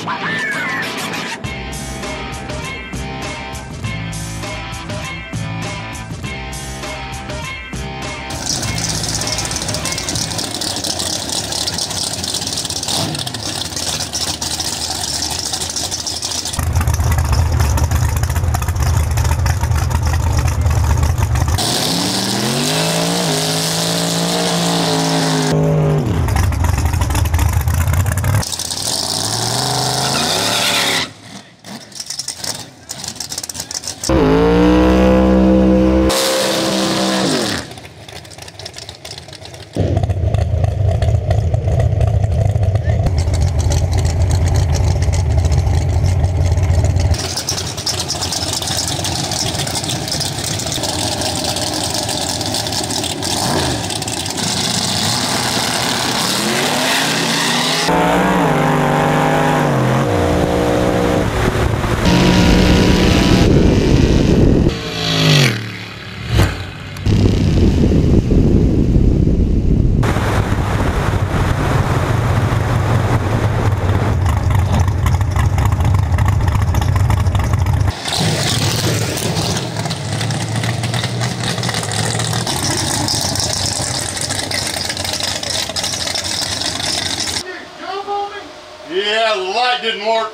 Yeah, the light didn't work.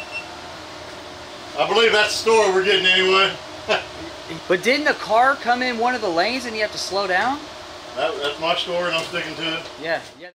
I believe that's the story we're getting anyway. But didn't a car come in one of the lanes and you have to slow down? That's my story and I'm sticking to it. Yeah.